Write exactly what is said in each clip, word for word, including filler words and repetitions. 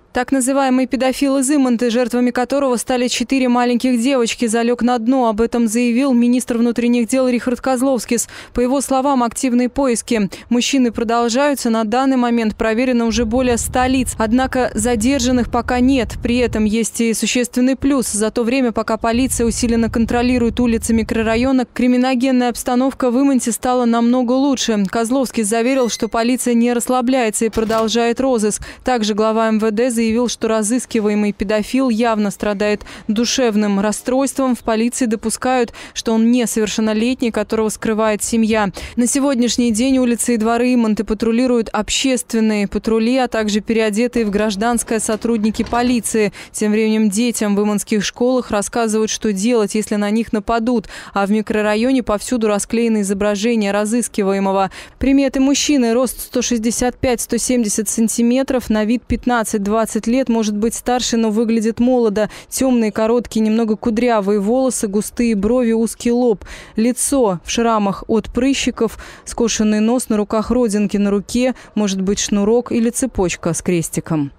Так называемый педофил из Иманты, жертвами которого стали четыре маленьких девочки, залег на дно. Об этом заявил министр внутренних дел Рихард Козловскис. По его словам, активные поиски мужчины продолжаются. На данный момент проверено уже более ста лиц. Однако задержанных пока нет. При этом есть и существенный плюс. За то время, пока полиция усиленно контролирует улицы микрорайона, криминогенная обстановка в Иманте стала намного лучше. Козловскис заверил, что полиция не расслабляется и продолжает розыск. Также глава эм вэ дэ заявил, что разыскиваемый педофил явно страдает душевным расстройством. В полиции допускают, что он несовершеннолетний, которого скрывает семья. На сегодняшний день улицы и дворы Иманты патрулируют общественные патрули, а также переодетые в гражданское сотрудники полиции. Тем временем детям в иманских школах рассказывают, что делать, если на них нападут. А в микрорайоне повсюду расклеены изображения разыскиваемого. Приметы мужчины: рост сто шестьдесят пять — сто семьдесят сантиметров, на вид пятнадцать-двадцать лет, может быть старше, но выглядит молодо. Темные, короткие, немного кудрявые волосы, густые брови, узкий лоб. Лицо в шрамах от прыщиков, скошенный нос, на руках родинки на руке, может быть шнурок или цепочка с крестиком.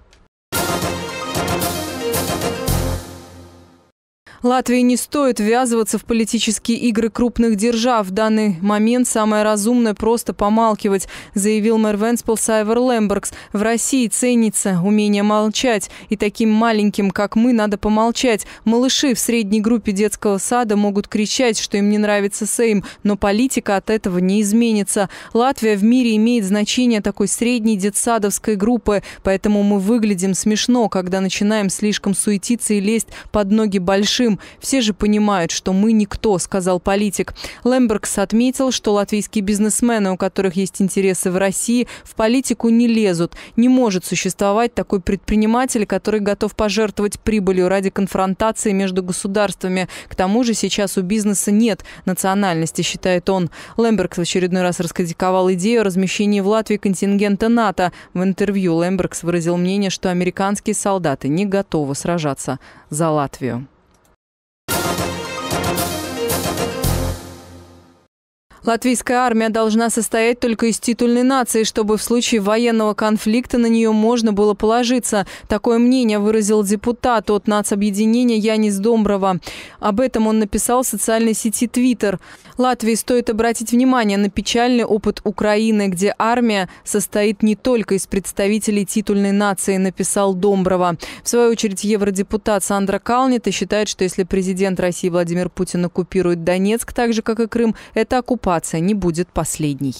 Латвии не стоит ввязываться в политические игры крупных держав. В данный момент самое разумное – просто помалкивать, заявил мэр Вентспилс Айвар Лембергс. В России ценится умение молчать. И таким маленьким, как мы, надо помолчать. Малыши в средней группе детского сада могут кричать, что им не нравится Сейм, но политика от этого не изменится. Латвия в мире имеет значение такой средней детсадовской группы, поэтому мы выглядим смешно, когда начинаем слишком суетиться и лезть под ноги большим. Все же понимают, что мы никто, сказал политик. Лембергс отметил, что латвийские бизнесмены, у которых есть интересы в России, в политику не лезут. Не может существовать такой предприниматель, который готов пожертвовать прибылью ради конфронтации между государствами. К тому же сейчас у бизнеса нет национальности, считает он. Лембергс в очередной раз раскритиковал идею о размещении в Латвии контингента НАТО. В интервью Лембергс выразил мнение, что американские солдаты не готовы сражаться за Латвию. Латвийская армия должна состоять только из титульной нации, чтобы в случае военного конфликта на нее можно было положиться. Такое мнение выразил депутат от нацобъединения Янис Домброва. Об этом он написал в социальной сети Twitter. Латвии стоит обратить внимание на печальный опыт Украины, где армия состоит не только из представителей титульной нации, написал Домброва. В свою очередь евродепутат Сандра Калнита считает, что если президент России Владимир Путин оккупирует Донецк, так же как и Крым, эта оккупация не будет последней.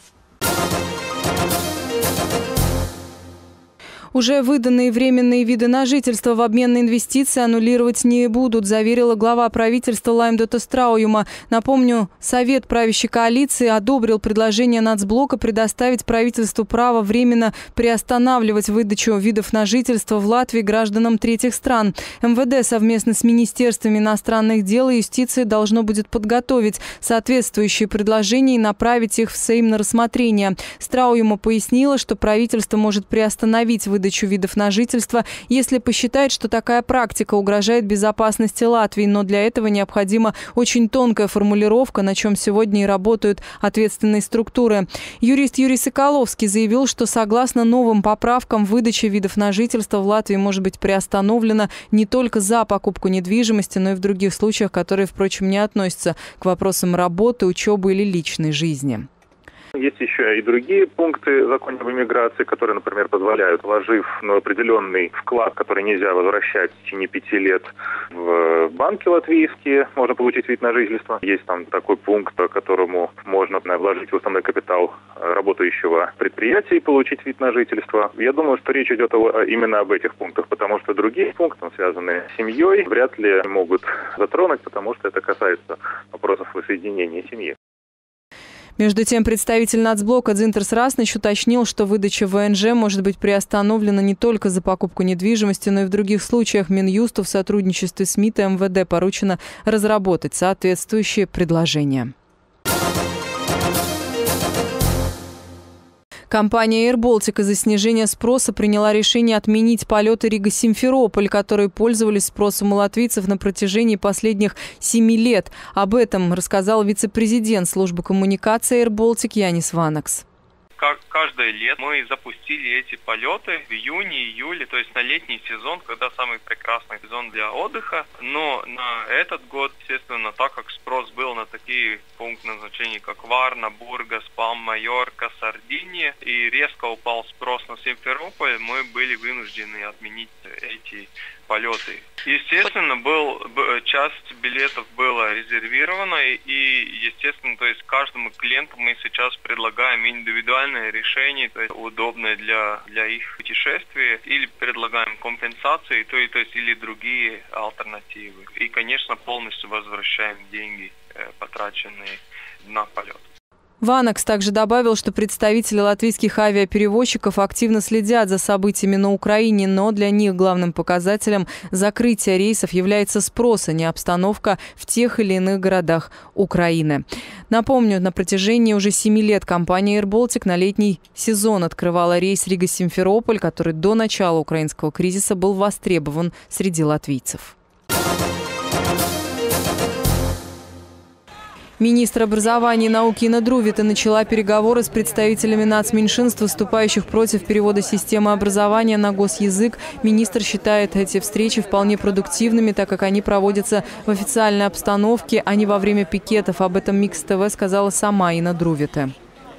Уже выданные временные виды на жительство в обмен на инвестиции аннулировать не будут, заверила глава правительства Лаймдота Страуюма. Напомню, Совет правящей коалиции одобрил предложение Нацблока предоставить правительству право временно приостанавливать выдачу видов на жительство в Латвии гражданам третьих стран. эм вэ дэ совместно с Министерствами иностранных дел и юстиции должно будет подготовить соответствующие предложения и направить их в Сейм на рассмотрение. Страуюма пояснила, что правительство может приостановить выдачу выдачу видов на жительство, если посчитает, что такая практика угрожает безопасности Латвии. Но для этого необходима очень тонкая формулировка, на чем сегодня и работают ответственные структуры. Юрист Юрий Соколовский заявил, что согласно новым поправкам выдача видов на жительство в Латвии может быть приостановлена не только за покупку недвижимости, но и в других случаях, которые, впрочем, не относятся к вопросам работы, учебы или личной жизни. Есть еще и другие пункты закона об иммиграции, которые, например, позволяют, вложив ну, определенный вклад, который нельзя возвращать в течение пяти лет в банки латвийские, можно получить вид на жительство. Есть там такой пункт, по которому можно вложить в уставной капитал работающего предприятия и получить вид на жительство. Я думаю, что речь идет именно об этих пунктах, потому что другие пункты, связанные с семьей, вряд ли могут затронуть, потому что это касается вопросов воссоединения семьи. Между тем, представитель Нацблока Дзинтерс Раснич уточнил, что выдача вэ эн жэ может быть приостановлена не только за покупку недвижимости, но и в других случаях. Минюсту в сотрудничестве с МИД и эм вэ дэ поручено разработать соответствующие предложения. Компания AirBaltic из-за снижения спроса приняла решение отменить полеты Рига-Симферополь, которые пользовались спросом у латвийцев на протяжении последних семи лет. Об этом рассказал вице-президент службы коммуникации AirBaltic Янис Ванакс. как каждое лето мы запустили эти полеты в июне, июле, то есть на летний сезон, когда самый прекрасный сезон для отдыха. Но на этот год, естественно, так как спрос был на такие пункты назначения, как Варна, Бургас, Палм, Майорка, Сардиния, и резко упал спрос на Симферополь, мы были вынуждены отменить эти полеты. Естественно, был, часть билетов была резервирована, и, естественно, то есть каждому клиенту мы сейчас предлагаем индивидуальное решение, то есть удобное для, для их путешествия, или предлагаем компенсации, то, то есть или другие альтернативы. И, конечно, полностью возвращаем деньги, потраченные на полет. Ванакс также добавил, что представители латвийских авиаперевозчиков активно следят за событиями на Украине, но для них главным показателем закрытия рейсов является спрос, а не обстановка в тех или иных городах Украины. Напомню, на протяжении уже семи лет компания AirBaltic на летний сезон открывала рейс Рига-Симферополь, который до начала украинского кризиса был востребован среди латвийцев. Министр образования и науки Инна Друвита начала переговоры с представителями нацменьшинств, выступающих против перевода системы образования на госязык. Министр считает эти встречи вполне продуктивными, так как они проводятся в официальной обстановке, а не во время пикетов. Об этом Микс ТВ сказала сама Инна Друвита.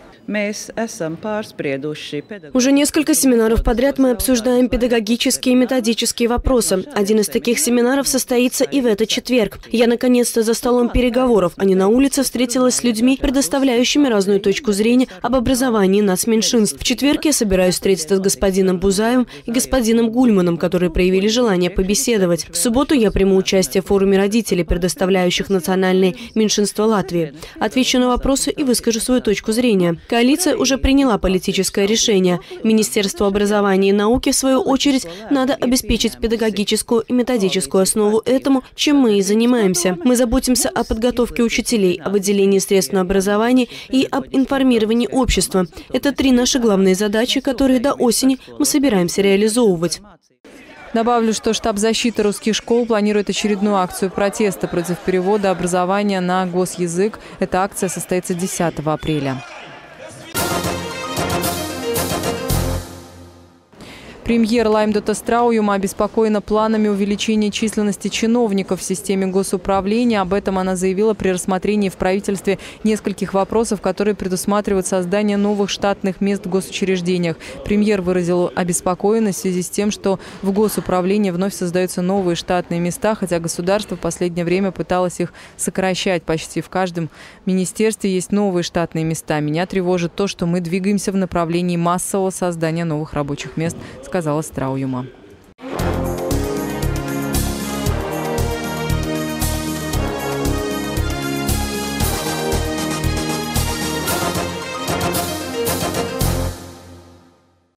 Уже несколько семинаров подряд мы обсуждаем педагогические и методические вопросы. Один из таких семинаров состоится и в этот четверг. Я наконец-то за столом переговоров, а не на улице, встретилась с людьми, предоставляющими разную точку зрения об образовании нацменьшинств. В четверг я собираюсь встретиться с господином Бузаевым и господином Гульманом, которые проявили желание побеседовать. В субботу я приму участие в форуме родителей, предоставляющих национальные меньшинства Латвии. Отвечу на вопросы и выскажу свою точку зрения. Коалиция уже приняла политическое решение. Министерству образования и науки, в свою очередь, надо обеспечить педагогическую и методическую основу этому, чем мы и занимаемся. Мы заботимся о подготовке учителей, о выделении средств на образование и об информировании общества. Это три наши главные задачи, которые до осени мы собираемся реализовывать. Добавлю, что штаб защиты русских школ планирует очередную акцию протеста против перевода образования на госязык. Эта акция состоится десятого апреля. Премьер Лаймдота Страуюма обеспокоена планами увеличения численности чиновников в системе госуправления. Об этом она заявила при рассмотрении в правительстве нескольких вопросов, которые предусматривают создание новых штатных мест в госучреждениях. Премьер выразил обеспокоенность в связи с тем, что в госуправлении вновь создаются новые штатные места, хотя государство в последнее время пыталось их сокращать. Почти в каждом министерстве есть новые штатные места. Меня тревожит то, что мы двигаемся в направлении массового создания новых рабочих мест, сказала Страуюма.